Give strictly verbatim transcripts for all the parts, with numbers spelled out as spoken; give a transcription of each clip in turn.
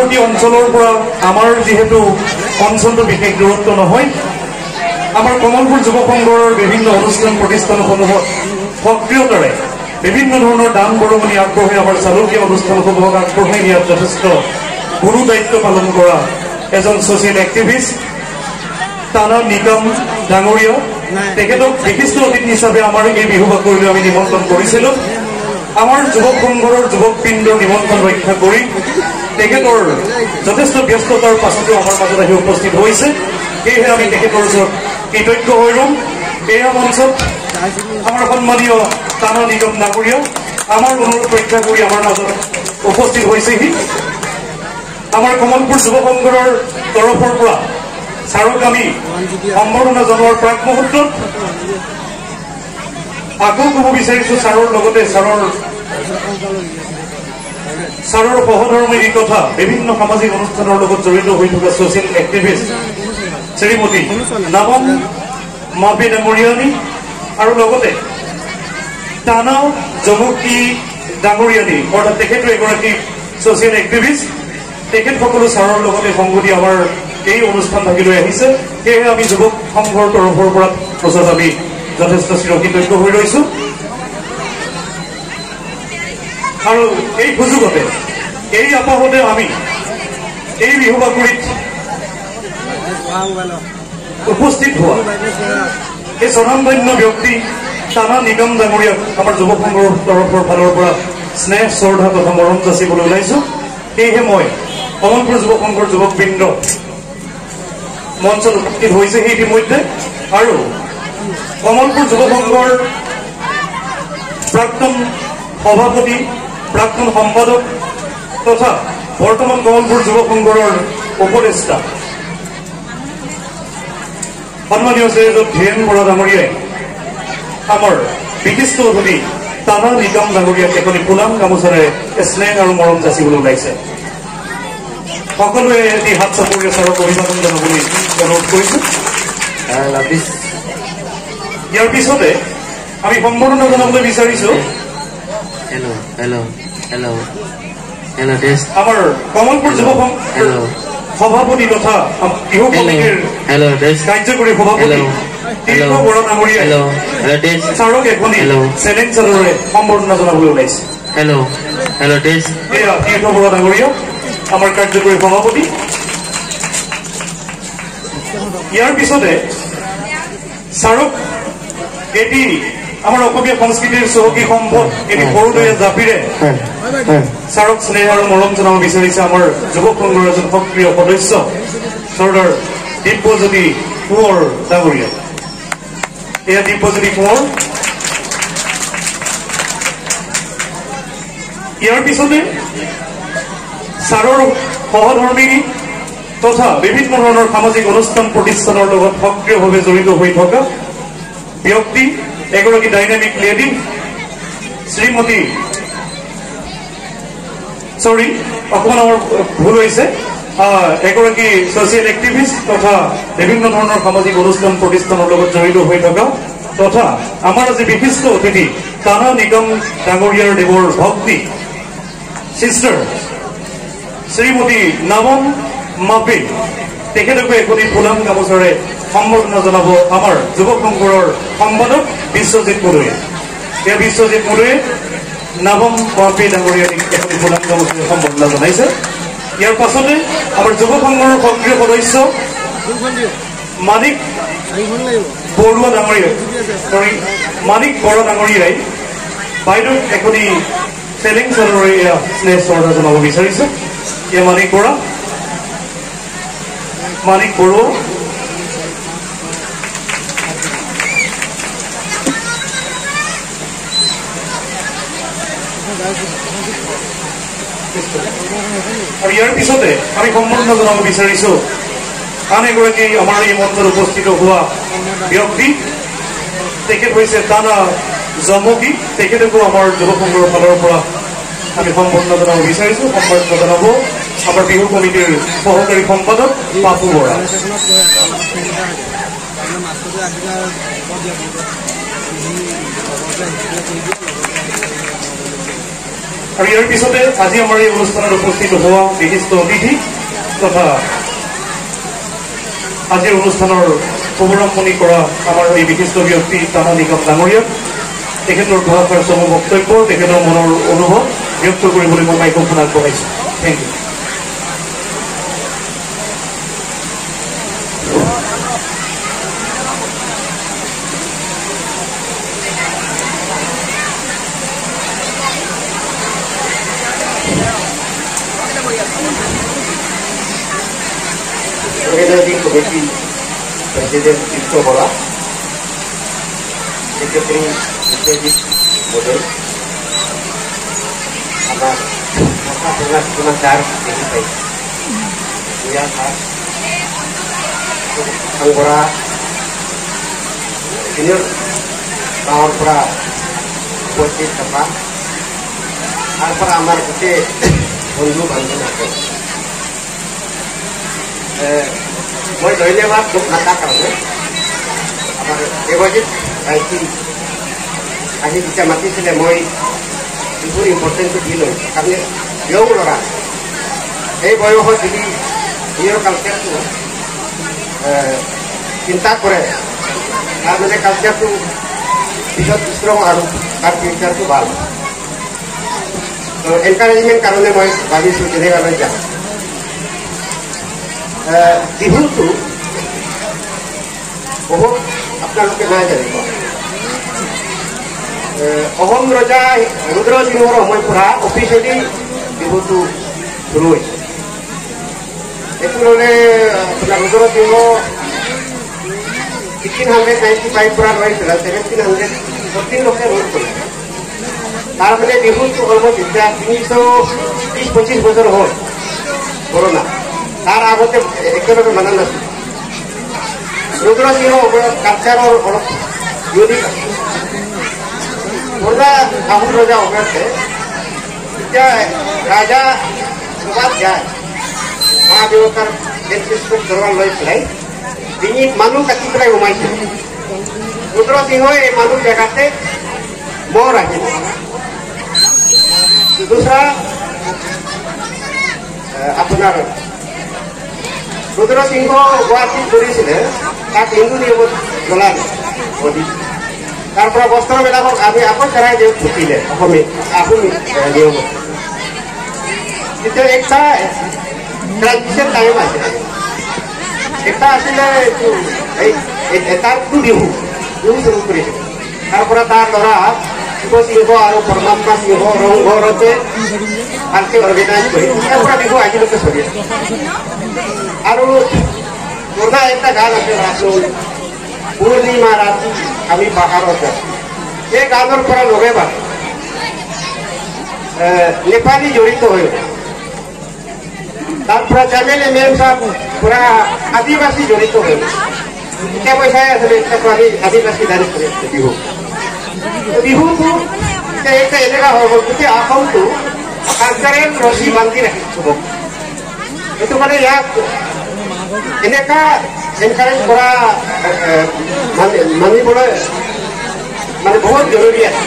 সীমান্তৱৰ্তী অঞ্চলৰ পৰা আমাৰ যিহেতু অঞ্চলটো বিশেষ দূৰত্ব নহয় আমাৰ কমলপুৰ যুৱ সংঘৰ বিভিন্ন অনুষ্ঠান প্ৰতিষ্ঠানসমূহত সক্ৰিয়তাৰে বিভিন্ন ধৰণৰ দান বৰঙণি আগবঢ়াই আমাৰ চালকীয় অনুষ্ঠানসমূহক আগবঢ়াই নিয়াত যথেষ্ট গুৰু দায়িত্ব পালন কৰা এজন ছ'চিয়েল এক্টিভিষ্ট টানা নিগম ডাঙৰীয়া তেখেতক বিশিষ্ট অতিথি হিচাপে আমাৰ এই বিহু বাকৰিলৈ আমি নিমন্ত্ৰণ কৰিছিলোঁ আমাৰ যুৱক সংঘৰ যুৱকবৃন্দৰ নিমন্ত্ৰণ ৰক্ষা কৰি তেখেতৰ যথেষ্ট ব্যস্ততাৰ পাছতো আমাৰ মাজত আহি উপস্থিত হৈছে সেয়েহে আমি তেখেতৰ ওচৰত কৃতজ্ঞ হৈ ৰ'ম এয়া মঞ্চত আমাৰ সন্মানীয় টানা নিগম ডাঙৰীয়া আমাৰ অনুৰোধ ৰক্ষা কৰি আমাৰ মাজত উপস্থিত হৈছেহি আমাৰ কমলপুৰ যুৱ সংঘৰ তৰফৰ পৰা ছাৰক আমি সম্বৰ্ধনা জনোৱাৰ প্ৰাক মুহূৰ্তত আকৌ ক'ব বিচাৰিছোঁ ছাৰৰ লগতে ছাৰৰ ছাৰৰ সহধৰ্মীৰ কথা বিভিন্ন সামাজিক অনুষ্ঠানৰ লগত জড়িত হৈ থকা ছ'চিয়েল এক্টিভিষ্ট শ্ৰীমতী নৱম মাপে ডাঙৰীয়ানী আৰু লগতে টানা জমকী ডাঙৰীয়ানী অৰ্থাৎ তেখেতো এগৰাকী ছ'চিয়েল এক্টিভিষ্ট তেখেতসকলো ছাৰৰ লগতে সংগতি আমাৰ এই অনুষ্ঠান ভাগিলৈ আহিছে সেয়েহে আমি যুৱক সংঘৰ তৰফৰ পৰা ওচৰত আমি যথেষ্ট চিৰকৃতজ্ঞ হৈ ৰৈছোঁ আৰু এই সুযোগতে এই আপাহতে আমি এই বিহু বাকৰিত উপস্থিত হোৱা এই স্বনামধন্য ব্যক্তি টানা নিগম ডাঙৰীয়াক আমাৰ যুৱ সংঘৰ তৰফৰ ফালৰ পৰা স্নেহ শ্ৰদ্ধা তথা মৰম যাচিবলৈ ওলাইছোঁ সেয়েহে মই কমলপুৰ যুৱ সংঘৰ যুৱকবৃন্দ মঞ্চত উপস্থিত হৈছে সেই ইতিমধ্যে আৰু কমলপুৰ যুৱ সংঘৰ প্ৰাক্তন সভাপতি প্ৰাক্তন সম্পাদক তথা বৰ্তমান কমলপুৰ যুৱ সংঘৰ উপদেষ্টা সন্মানীয় শ্ৰীযুত ধীৰেন বৰা ডাঙৰীয়াই আমাৰ বিশিষ্ট অতিথি টানা নিগম ডাঙৰীয়াক এখনি ফুলাম গামোচাৰে স্নেহ আৰু মৰম যাচিবলৈ ওলাইছে সকলোৱে এটি হাত চাপৰি ছাৰক অভিবাদন জনাবলৈ অনুৰোধ কৰিছোঁ ইয়াৰ পিছতে আমি সম্বৰ্ধনা জনাবলৈ বিচাৰিছোঁ আমাৰ কমলপুৰ যুৱ সংঘৰ সভাপতি তথা বিহু কমিটিৰ কাৰ্যকৰী সভাপতি তীৰ্থ বৰা ডাঙৰীয়াই ছাৰক এখনি চেলেঞ্জ চাদৰেৰে সম্বৰ্ধনা জনাবলৈ ওলাইছে এয়া তীৰ্থ বৰা ডাঙৰীয়া আমাৰ কাৰ্যকৰী সভাপতি ইয়াৰ পিছতে ছাৰক এটি আমাৰ অসমীয়া সংস্কৃতিৰ চহকী সম্পদ এটি সৰুদৈয়া জাপিৰে ছাৰক স্নেহ আৰু মৰম জনাব বিচাৰিছে আমাৰ যুৱ সংঘৰ এজন সক্ৰিয় সদস্য চৰ্দাৰ দিব্যজ্যোতি কোঁৱৰ ডাঙৰীয়া এয়া দিব্যজ্যোতি কোঁৱৰ ইয়াৰ পিছতে ছাৰৰ সহধৰ্মী তথা বিভিন্ন ধৰণৰ সামাজিক অনুষ্ঠান প্ৰতিষ্ঠানৰ লগত সক্ৰিয়ভাৱে জড়িত হৈ থকা ব্যক্তি এগৰাকী ডাইনামিক লেডি শ্ৰীমতী চৰি অকণমান আমাৰ ভুল হৈছে এগৰাকী ছ'চিয়েল এক্টিভিষ্ট তথা বিভিন্ন ধৰণৰ সামাজিক অনুষ্ঠান প্ৰতিষ্ঠানৰ লগত জড়িত হৈ থকা তথা আমাৰ আজি বিশিষ্ট অতিথি টানা নিগম ডাঙৰীয়াৰ দেৱৰ ভক্তি চিষ্টাৰ শ্ৰীমতী নৱম মাপে তেখেতকো এখনি ফুলাম গামোচাৰে সম্বৰ্ধনা জনাব আমাৰ যুৱ সংঘৰ সম্পাদক বিশ্বজিৎ মুদৈ এই বিশ্বজিৎ মুদৈ নৱম মাপে ডাঙৰীয়াক এখনি ফুলাম গামোচাৰে সম্বৰ্ধনা জনাইছে ইয়াৰ পাছতে আমাৰ যুৱ সংঘৰ সক্ৰিয় সদস্য মানিক বৰুৱা ডাঙৰীয়া চৰি মানিক বৰা ডাঙৰীয়াই বাইদেউক এখনি চেলেঞ্জ চাদৰেৰে এয়া স্নেহ শ্ৰদ্ধা জনাব বিচাৰিছে এয়া মানিক বৰা মানিক বৰুৱা আৰু ইয়াৰ পিছতে আমি সম্বৰ্ধনা জনাব বিচাৰিছোঁ আন এগৰাকী আমাৰ এই মঞ্চত উপস্থিত হোৱা ব্যক্তি তেখেত হৈছে টানা জমকী তেখেতকো আমাৰ যুৱ সংঘৰ ফালৰ পৰা আমি সম্বৰ্ধনা জনাব বিচাৰিছোঁ সম্বৰ্ধনা জনাব আমাৰ বিহু কমিটিৰ সহকাৰী সম্পাদক পাপু বৰা আৰু ইয়াৰ পিছতে আজি আমাৰ এই অনুষ্ঠানত উপস্থিত হোৱা বিশিষ্ট অতিথি তথা আজিৰ অনুষ্ঠানৰ শুভাৰম্ভণি কৰা আমাৰ এই বিশিষ্ট ব্যক্তি তাহা নিগম ডাঙৰীয়া তেখেতৰ দুআষাৰ চমু বক্তব্য তেখেতৰ মনৰ অনুভৱ ব্যক্ত কৰিবলৈ মই মাইক্ৰফোন আগবঢ়াইছোঁ। Thank you. Organizing Committee President Tito Bola, Secretary Mujahid Model, Abang Maka Pengas Penasar Dki, Buya Khas, Anggora, Senior Tahun Pra, Posisi Tepat, Alpha Amar Kute, Bundu Bantu Nato. মই ধন্যবাদ মোক নাথাৰ কাৰণে আমাৰ দেৱজিৎ ভাইটি আহি যেতিয়া মাতিছিলে মই বিহুৰ ইম্পৰ্টেঞ্চটো দি লওঁ কাৰণ ইয়ং ল'ৰা এই বয়সত যদি নিজৰ কালচাৰটো চিন্তা কৰে তাৰমানে কালচাৰটো পিছত ষ্ট্ৰং আৰু তাৰ ফিউচাৰটো ভাল এনকাৰেজমেণ্ট কাৰণে মই ভাবিছোঁ তেনেকৈ যাম। বিহুটো বহুত আপোনালোকে নাই জানিব অহোম ৰজা ৰুদ্ৰসিংহৰ সময়ৰ পৰা অফিচিয়েলি বিহুটো শুৰু হৈছে। এইটো ল'লে আপোনাৰ Rudrasingha eighteen hundred ninety five পৰা লৈ পেলাই ছেভেণ্টিন হাণ্ড্ৰেড ফৰ্টিনলৈকে ৰোল কৰিছে। তাৰমানে বিহুটো অলমষ্ট এতিয়া তিনিশ ত্ৰিছ পঁচিছ বছৰ হ'ল কৰোণা তাৰ আগতে একেলগে মানা নাছিল। ৰুদ্ৰসিংহ কালচাৰৰ অলপ ইউনিক আছিল। পুৰণা আহোম ৰজা অসমতে এতিয়া ৰাজা সভাত যায় মা দেউতাৰ এনচিষ্টক দৰকাৰ লৈ পেলাই ডিঙিত মানুহ কাটি পেলাই সোমাইছিল। ৰুদ্ৰসিংহই এই মানুহ জেগাতে মৰ ৰাখিল। দুসৰা আপোনাৰ ৰুদ্ৰসিংহ গুৱাহাটীত কৰিছিলে তাক হিন্দু নিয়মত জ্বলালে নদী তাৰ পৰা বস্ত্ৰবিলাকক আমি আকৌ চেৰাই দিওঁ ফুটিলে অসমীয়া আহোম নিয়মত। তেতিয়া একটা ট্ৰানজিশ্যন টাইম আছিলে এটা আছিলে এটাটো বিহু বিহু শুৰু কৰিছিলে। তাৰ পৰা তাৰ ল'ৰা শিৱসিংহ আৰু পৰমাত্মা সিংহ ৰংঘৰতে ভালকে অৰ্গেনাইজ কৰি তাৰ পৰা বিহু আজিলৈকে চলি আছে। আৰু পুৰণা এটা গান আছে ৰাসল পূৰ্ণিমা ৰাতি আমি পাহাৰত আছো। এই গানৰ পৰা লগে ভাগে নেপালী জড়িত হৈ তাৰ পৰা জামেলে মেম চাহ পুৰা আদিবাসী জড়িত হৈ এতিয়া পইচাই আছিলে এতিয়াতো আমি আদিবাসী ডান্স কৰি আছো বিহু। বিহুটো এতিয়া এটা এনেকুৱা হৈ গ'ল গোটেই অসমটো কালচাৰেল ৰছী বান্ধি ৰাখিছো। এইটো মানে ইয়াক এনেকা এনকাৰেজ কৰা মানিবলৈ মানে বহুত জৰুৰী আছে।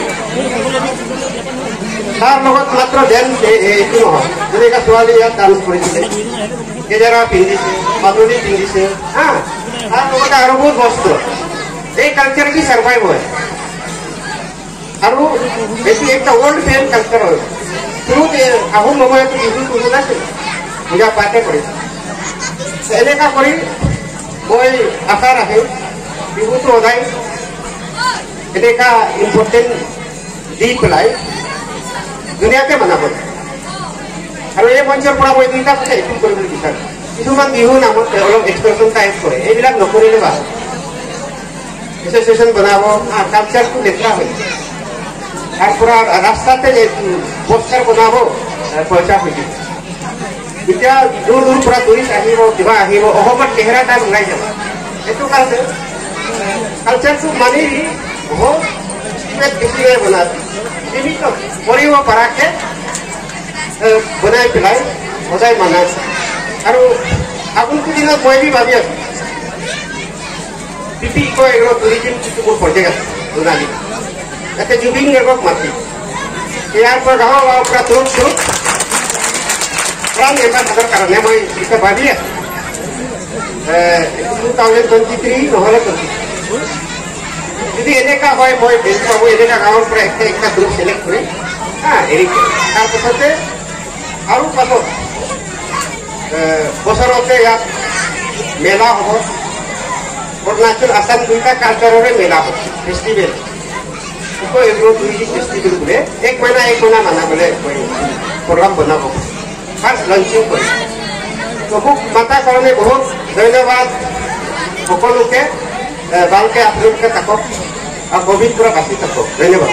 তাৰ লগত মাত্ৰ ডেন্স এইটো নহয় যেনেকা ছোৱালী ইয়াত ডান্স কৰিছিলে গেজেৰা পিন্ধিছে মাদুলি পিন্ধিছে হা তাৰ লগতে আৰু বহুত বস্তু এই কালচাৰটি চাৰ্ভাইভ হয় আৰু এইটো একটা ওল্ড ফেম কালচাৰ হয়। শুৰুত আহোম সময়ত বিহুটো ওলাইছিল পূজা পাঠে কৰিছিল। এনেকা কৰি মই আশা ৰাখিম বিহুটো সদায় এনেকা ইম্পৰ্টেণ্ট দি পেলাই ধুনীয়াকৈ মানাব আৰু এই মঞ্চৰ পৰা মই দুইটা কথা এপিল কৰিবলৈ বিচাৰোঁ। কিছুমান বিহু নামত অলপ এক্সপ্ৰেশ্যন টাইপ কৰে এইবিলাক নকৰিলে ভাল। এছ'চিয়েশ্যন বনাব কালচাৰটো লেতেৰা হৈ তাৰ পৰা ৰাস্তাতে পোষ্টাৰ বনাব পইচা হৈ যাব। এতিয়া দূৰ দূৰ পৰা টুৰিষ্ট আহিব কিবা আহিব অসমত চেহেৰা এটা ওলাই যাব। সেইটো কাৰণে কালচাৰটো মানি বহুত বেছিকৈ বনাব সীমিত কৰিব পৰাকৈ বনাই পেলাই সদায় মানা আৰু আগন্তুক দিনত মই বি ভাবি আছো পিপি ইক' এগ্ৰ টুৰিজিম যিটো মোৰ প্ৰজেক্ট আছে জোনালী তাতে জুবিন গাৰ্গক মাতি ইয়াৰ পৰা গাঁৱৰ গাঁৱৰ পৰা দূৰ দূৰ প্ৰাণ এম্বাচাডৰ কাৰণে মই এতিয়া ভাবি আছো টু থাউজেণ্ড টুৱেণ্টি থ্ৰী নহ'লে টুৱেণ্টি যদি এনেকুৱা হয় মই বেছি পাব এনেকুৱা গাঁৱৰ পৰা একটা একটা গ্ৰুপ চিলেক্ট কৰি হা হেৰি তাৰপিছতে আৰু পাছত বছৰতে ইয়াত মেলা হ'ব অৰুণাচল আসাম দুইটা কালচাৰৰে মেলা হ'ব ফেষ্টিভেল এগ্ৰ টুৰিষ্ট ফেষ্টিভেল বোলে এক মাইনা এক মাইনা মানা বোলে প্ৰগ্ৰাম বনাব ফাৰ্ষ্ট লঞ্চিং কৰি মোক মাতাৰ কাৰণে বহুত ধন্যবাদ সকলোকে ভালকে আপোনালোকে থাকক আৰু কোভিড পৰা বাচি থাকক ধন্যবাদ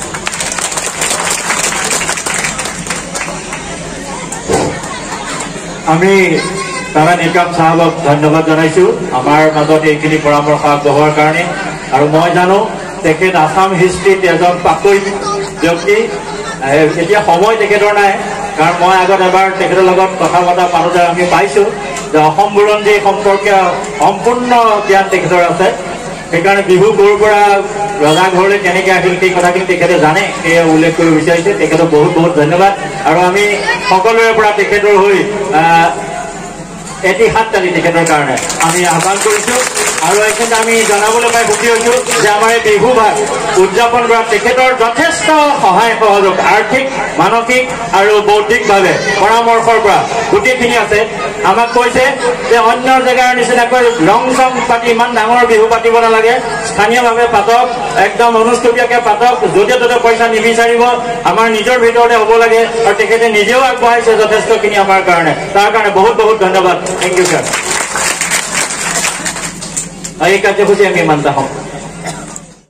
আমি তাৰা নিকাম চাহাবক ধন্যবাদ জনাইছো আমাৰ মাজত এইখিনি পৰামৰ্শ আগবঢ়োৱাৰ কাৰণে আৰু মই জানো তেখেত আসাম হিষ্ট্ৰীত এজন পাকৈত ব্যক্তি এতিয়া সময় তেখেতৰ নাই কাৰণ মই আগত এবাৰ তেখেতৰ লগত কথা পতা পাতোতে আমি পাইছো যে অসম বুৰঞ্জী সম্পৰ্কে সম্পূৰ্ণ জ্ঞান তেখেতৰ আছে সেইকাৰণে বিহু গৰুৰ পৰা ৰজা ঘৰলৈ কেনেকৈ আহিল সেই কথাখিনি তেখেতে জানে সেয়া উল্লেখ কৰিব বিচাৰিছে তেখেতক বহুত বহুত ধন্যবাদ আৰু আমি সকলোৰে পৰা তেখেতৰ হৈ এটি হাত তালি তেখেতৰ কাৰণে আমি আহ্বান কৰিছো আৰু এইখিনি আমি জনাবলৈ পাই সুখী হৈছো যে আমাৰ এই বিহু ভাগ উদযাপন কৰা তেখেতৰ যথেষ্ট সহায় সহযোগ আৰ্থিক মানসিক আৰু বৌদ্ধিকভাৱে পৰামৰ্শৰ পৰা গোটেইখিনি আছে আমাক কৈছে যে অন্য জেগাৰ নিচিনাকৈ ৰং চং পাতি ইমান ডাঙৰ বিহু পাতিব নালাগে স্থানীয়ভাৱে পাতক একদম অনুষ্ঠুপীয়াকৈ পাতক য'তে ত'তে পইচা নিবিচাৰিব আমাৰ নিজৰ ভিতৰতে হ'ব লাগে আৰু তেখেতে নিজেও আগবঢ়াইছে যথেষ্টখিনি আমাৰ কাৰণে তাৰ কাৰণে বহুত বহুত ধন্যবাদ থেংক ইউ ছাৰ এই কাৰ্যসূচী আমি মানতা হওঁ